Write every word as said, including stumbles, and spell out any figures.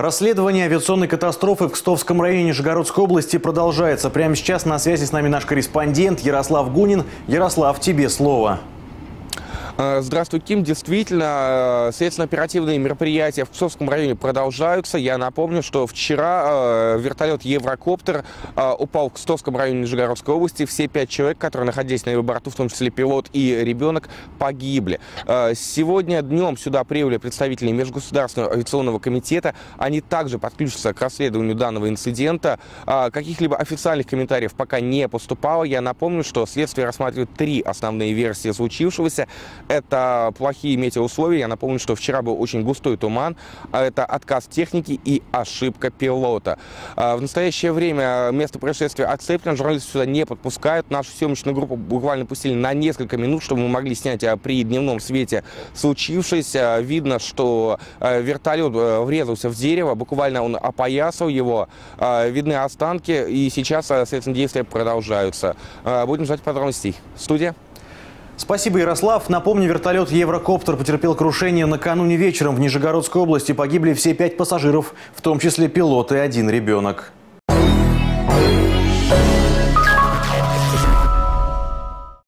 Расследование авиационной катастрофы в Кстовском районе Нижегородской области продолжается. Прямо сейчас на связи с нами наш корреспондент Ярослав Гунин. Ярослав, тебе слово. Здравствуй, Ким. Действительно, следственно-оперативные мероприятия в Кстовском районе продолжаются. Я напомню, что вчера вертолет «Еврокоптер» упал в Кстовском районе Нижегородской области. Все пять человек, которые находились на его борту, в том числе пилот и ребенок, погибли. Сегодня днем сюда прибыли представители Межгосударственного авиационного комитета. Они также подключатся к расследованию данного инцидента. Каких-либо официальных комментариев пока не поступало. Я напомню, что следствие рассматривает три основные версии случившегося. Это плохие метеоусловия. Я напомню, что вчера был очень густой туман. Это отказ техники и ошибка пилота. В настоящее время место происшествия оцеплено. Журналисты сюда не подпускают. Нашу съемочную группу буквально пустили на несколько минут, чтобы мы могли снять при дневном свете случившееся. Видно, что вертолет врезался в дерево. Буквально он опоясал его. Видны останки. И сейчас следственные действия продолжаются. Будем ждать подробностей. Студия. Спасибо, Ярослав. Напомню, вертолет «Еврокоптер» потерпел крушение накануне вечером. В Нижегородской области погибли все пять пассажиров, в том числе пилот и один ребенок.